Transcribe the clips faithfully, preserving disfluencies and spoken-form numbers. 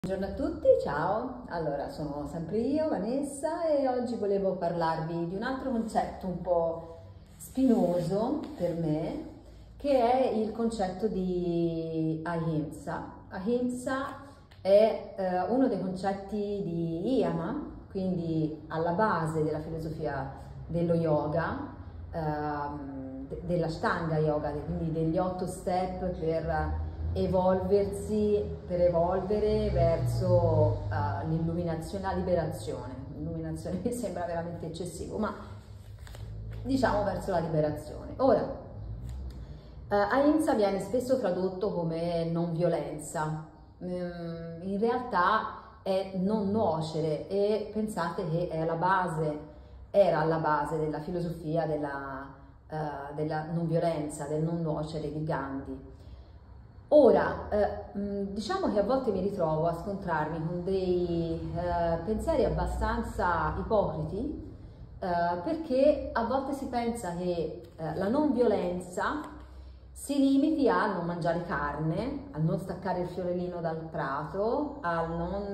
Buongiorno a tutti, ciao! Allora, sono sempre io, Vanessa, e oggi volevo parlarvi di un altro concetto un po' spinoso per me, che è il concetto di Ahimsa. Ahimsa è eh, uno dei concetti di Yama, quindi alla base della filosofia dello yoga, ehm, de- dell'Ashtanga Yoga, quindi degli otto step per evolversi, per evolvere verso uh, l'illuminazione, la liberazione. L'illuminazione mi sembra veramente eccessivo, ma diciamo verso la liberazione. Ora, uh, Ahimsa viene spesso tradotto come non violenza, um, in realtà è non nuocere, e pensate che è alla base, era alla base della filosofia della, uh, della non violenza, del non nuocere di Gandhi. Ora, eh, diciamo che a volte mi ritrovo a scontrarmi con dei eh, pensieri abbastanza ipocriti, eh, perché a volte si pensa che eh, la non violenza si limiti a non mangiare carne, a non staccare il fiorellino dal prato, a non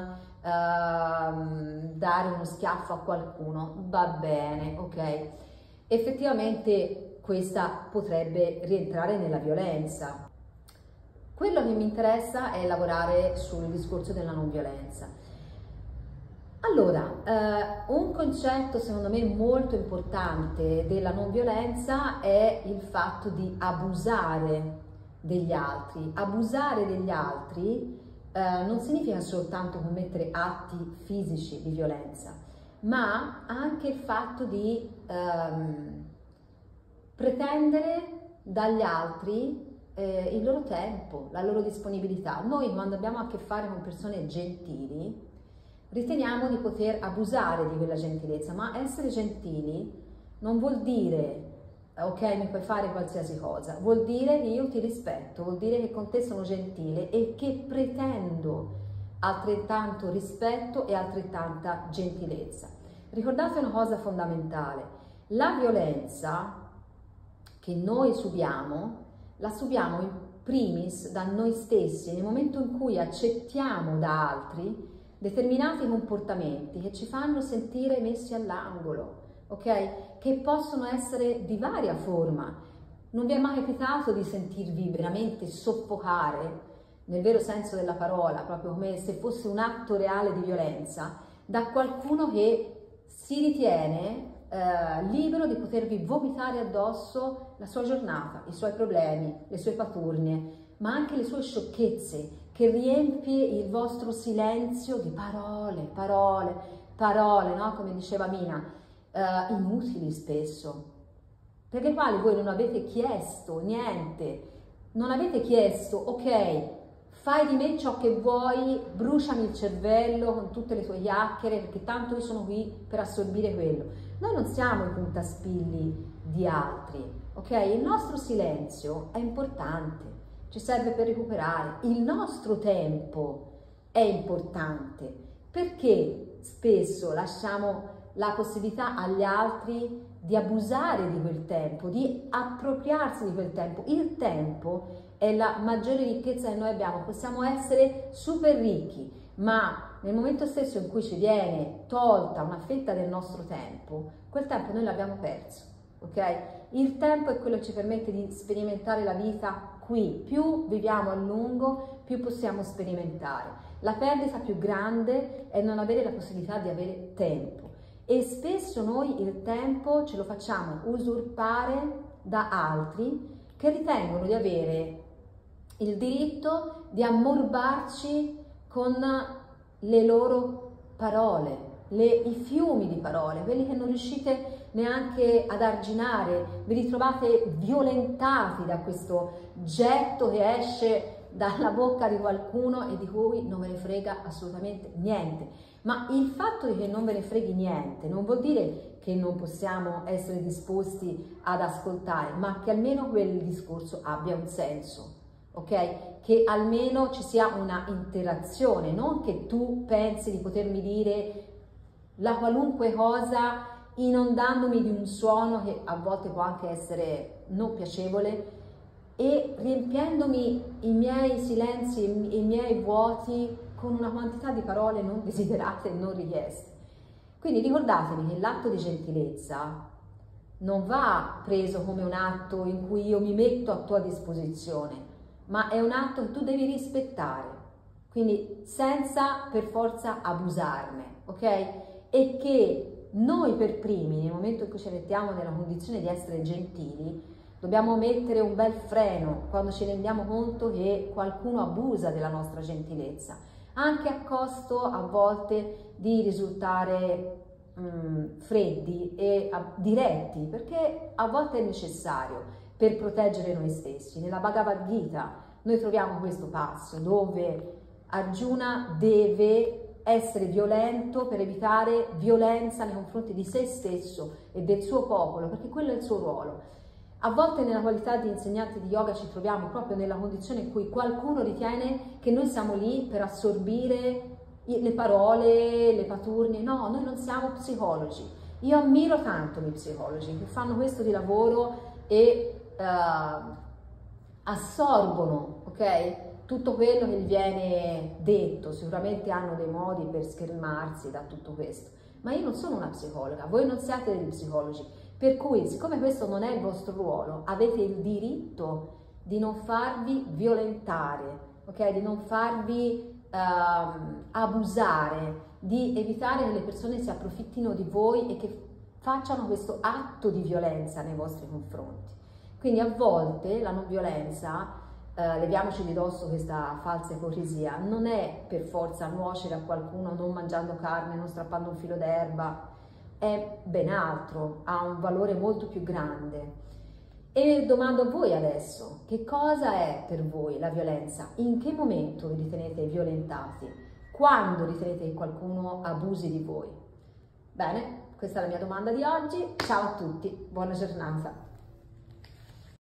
eh, dare uno schiaffo a qualcuno. Va bene, ok? Effettivamente questa potrebbe rientrare nella violenza. Quello che mi interessa è lavorare sul discorso della non violenza. Allora, eh, un concetto secondo me molto importante della non violenza è il fatto di abusare degli altri. Abusare degli altri eh, non significa soltanto commettere atti fisici di violenza, ma anche il fatto di ehm, pretendere dagli altri Eh, il loro tempo, la loro disponibilità. Noi quando abbiamo a che fare con persone gentili riteniamo di poter abusare di quella gentilezza, ma essere gentili non vuol dire ok, mi puoi fare qualsiasi cosa, vuol dire che io ti rispetto, vuol dire che con te sono gentile e che pretendo altrettanto rispetto e altrettanta gentilezza. Ricordate una cosa fondamentale: la violenza che noi subiamo la subiamo in primis da noi stessi nel momento in cui accettiamo da altri determinati comportamenti che ci fanno sentire messi all'angolo, ok? Che possono essere di varia forma. Non vi è mai capitato di sentirvi veramente soffocare, nel vero senso della parola, proprio come se fosse un atto reale di violenza, da qualcuno che si ritiene Eh, libero di potervi vomitare addosso la sua giornata, i suoi problemi, le sue paturnie, ma anche le sue sciocchezze, che riempie il vostro silenzio di parole, parole, parole, no? Come diceva Mina, eh, inutili spesso, per le quali voi non avete chiesto niente, non avete chiesto, ok, fai di me ciò che vuoi, bruciami il cervello con tutte le tue chiacchiere, perché tanto io sono qui per assorbire quello. Noi non siamo i puntaspilli di altri, ok? Il nostro silenzio è importante, ci serve per recuperare. Il nostro tempo è importante, perché spesso lasciamo la possibilità agli altri di abusare di quel tempo, di appropriarsi di quel tempo. Il tempo è la maggiore ricchezza che noi abbiamo. Possiamo essere super ricchi, ma nel momento stesso in cui ci viene tolta una fetta del nostro tempo, quel tempo noi l'abbiamo perso, ok? Il tempo è quello che ci permette di sperimentare la vita qui. Più viviamo a lungo, più possiamo sperimentare. La perdita più grande è non avere la possibilità di avere tempo, e spesso noi il tempo ce lo facciamo usurpare da altri che ritengono di avere il diritto di ammorbarci con le loro parole, le, i fiumi di parole, quelli che non riuscite neanche ad arginare. Vi ritrovate violentati da questo getto che esce dalla bocca di qualcuno e di cui non ve ne frega assolutamente niente. Ma il fatto di che non ve ne freghi niente non vuol dire che non possiamo essere disposti ad ascoltare, ma che almeno quel discorso abbia un senso, ok? Che almeno ci sia una interazione, non che tu pensi di potermi dire la qualunque cosa inondandomi di un suono che a volte può anche essere non piacevole e riempiendomi i miei silenzi, i miei vuoti con una quantità di parole non desiderate e non richieste. Quindi ricordatevi che l'atto di gentilezza non va preso come un atto in cui io mi metto a tua disposizione, ma è un atto che tu devi rispettare, quindi senza per forza abusarne, ok? E che noi per primi, nel momento in cui ci mettiamo nella condizione di essere gentili, dobbiamo mettere un bel freno quando ci rendiamo conto che qualcuno abusa della nostra gentilezza, anche a costo a volte di risultare mh, freddi e a, diretti, perché a volte è necessario per proteggere noi stessi. Nella Bhagavad Gita noi troviamo questo passo dove Arjuna deve essere violento per evitare violenza nei confronti di se stesso e del suo popolo, perché quello è il suo ruolo. A volte nella qualità di insegnanti di yoga ci troviamo proprio nella condizione in cui qualcuno ritiene che noi siamo lì per assorbire le parole, le paturnie. No, noi non siamo psicologi. Io ammiro tanto gli psicologi che fanno questo di lavoro e uh, assorbono, ok? Tutto quello che gli viene detto. Sicuramente hanno dei modi per schermarsi da tutto questo, ma io non sono una psicologa, voi non siete degli psicologi, per cui siccome questo non è il vostro ruolo, avete il diritto di non farvi violentare, ok? Di non farvi uh, abusare, di evitare che le persone si approfittino di voi e che facciano questo atto di violenza nei vostri confronti. Quindi a volte la non violenza, Uh, leviamoci di dosso questa falsa ipocrisia, non è per forza nuocere a qualcuno non mangiando carne, non strappando un filo d'erba, è ben altro, ha un valore molto più grande. E domando a voi adesso, che cosa è per voi la violenza? In che momento vi ritenete violentati? Quando ritenete che qualcuno abusi di voi? Bene, questa è la mia domanda di oggi, ciao a tutti, buona giornata!